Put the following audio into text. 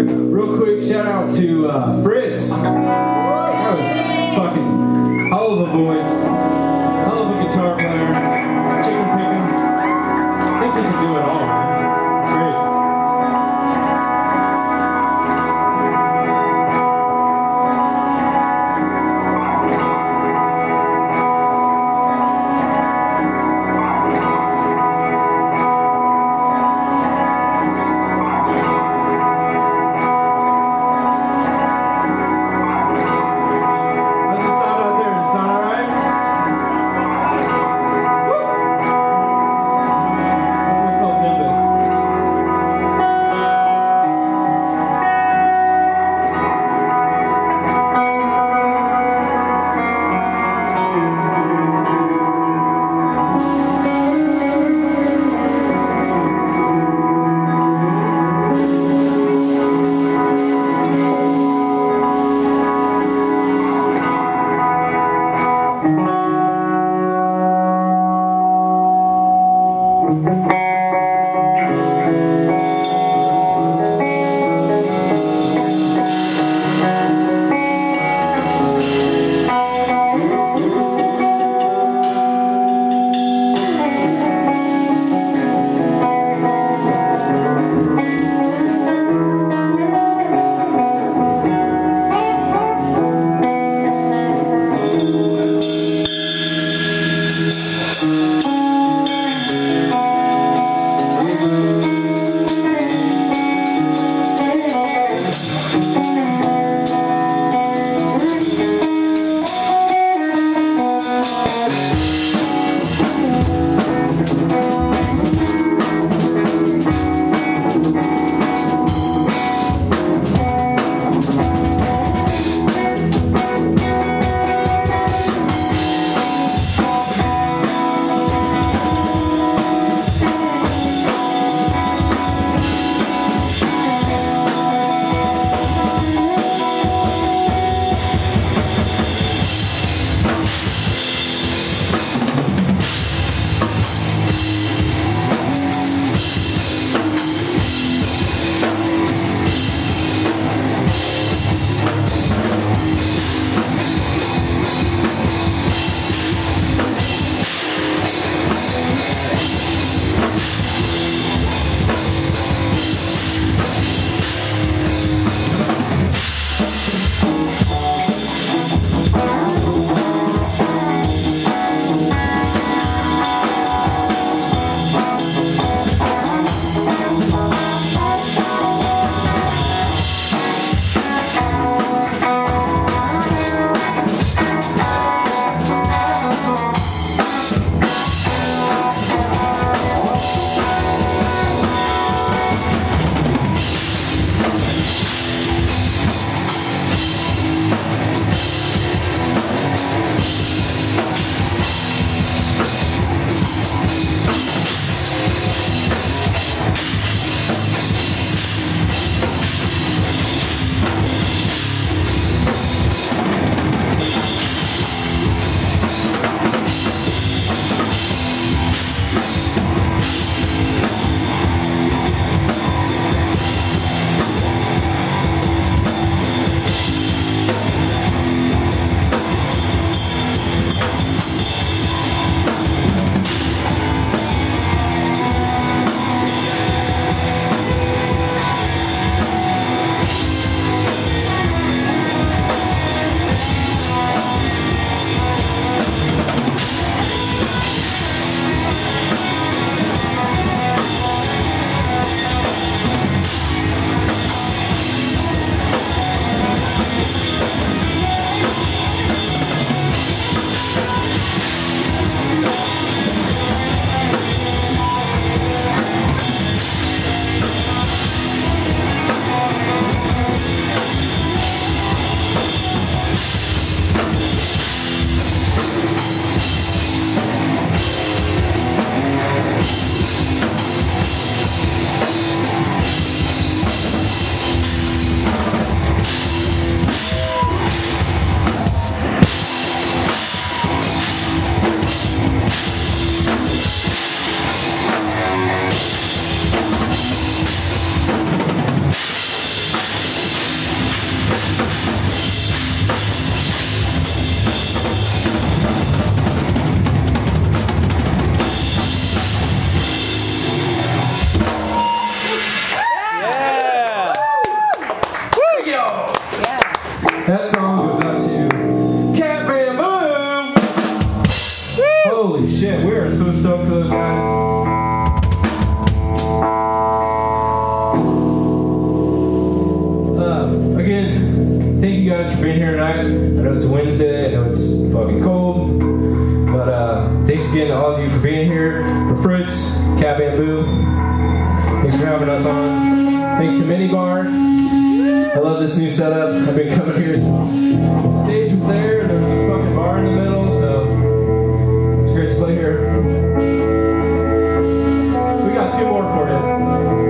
Real quick shout out to Fritz. That was fucking hell of a voice, hell of a guitar player, chicken picking. I think he can do it all, man. It's great. How's it sound out there? Does it sound alright? Woo! That song goes out to Cat Bamboo! Holy shit, we are so stoked for those guys. Again, thank you guys for being here tonight. I know it's a Wednesday, I know it's fucking cold, but thanks again to all of you for being here. For Fritz, Cat Bamboo, thanks for having us on. Thanks to Minibar. I love this new setup. I've been coming here since the stage was there and there was a fucking bar in the middle, so it's great to play here. We got 2 more for you.